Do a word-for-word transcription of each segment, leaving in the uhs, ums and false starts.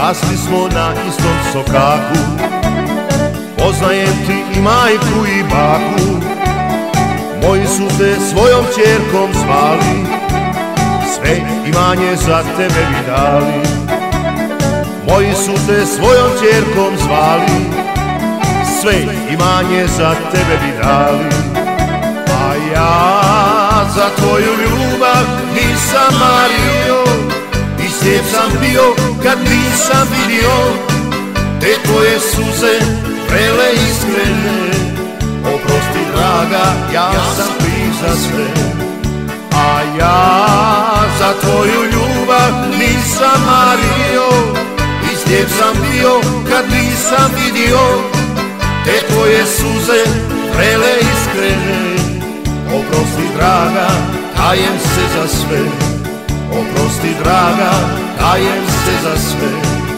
rasli smo na istom sokaku. Poznajem ti i majku i baku, moji su te svojom ćerkom zvali, sve imanje za tebe bi dali. Moji su te svojom ćerkom zvali, sve imanje za tebe bi dali. A ja za tvoju ljubav nisam mario, i slijep sam bio kad nisam vidio te tvoje suze vrele iskrene. Oprosti draga, ja sam kriv za sve. A ja za tvoju ljubav nisam mario, i slijep sam bio kad nisam vidio te tvoje suze vrele iskrene. Oprosti draga, kajem se za sve. Oprosti draga, kajem se za sve.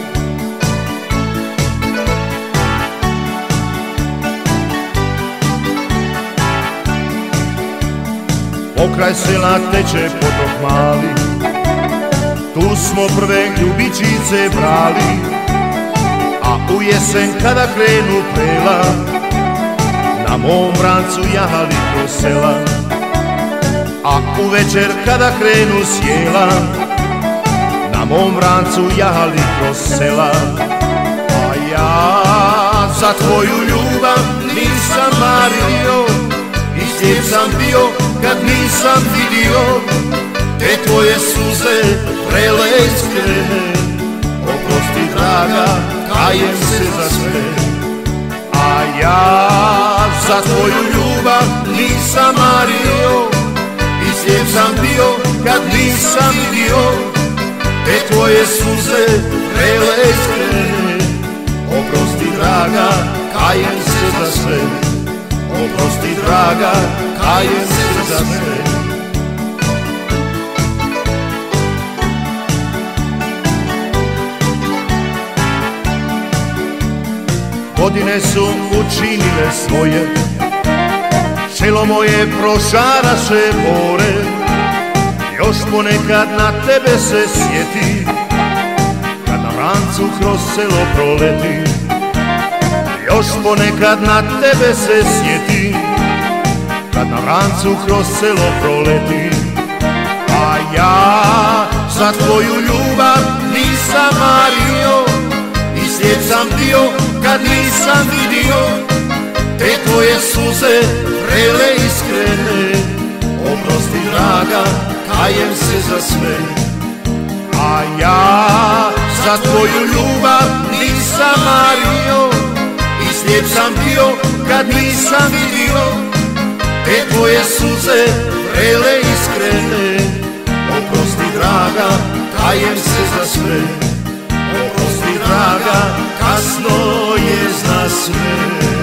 Pokraj sela teče potok mali, tu smo prve ljubičice brali. A u jesen kada krenu prela, na mom vrancu jahali kroz sela. A u večer kada krenu sjela, na mom vrancu jahali kroz sela. A ja za tvoju ljubav nisam mario, i slijep sam bio kad nisam vidio te tvoje suze vrele iskrene. Oprosti draga, kajem se za sve. A ja za tvoju ljubav nisam mario, i slijep sam bio kad nisam vidio te tvoje suze vrele iskrene. Oprosti draga, kajem se za sve. Oprosti draga, kajem se za sve. Godine su učinile svoje, selo moje prošaraše bore. Još ponekad na tebe se sjeti, kad na vrancu kroz selo proleti. Još ponekad na tebe se sjeti, kad na vrancu kroz selo proleti. A ja za tvoju ljubav nisam mario, i slijep sam bio kad nisam vidio te tvoje suze vrele iskrene. Oprosti draga, kajem se za sve. A ja za tvoju ljubav nisam mario, i slijep sam bio kad nisam vidio te tvoje suze vrele iskrene. Oprosti draga, kajem se za sve. Oprosti draga, kasno je za sve.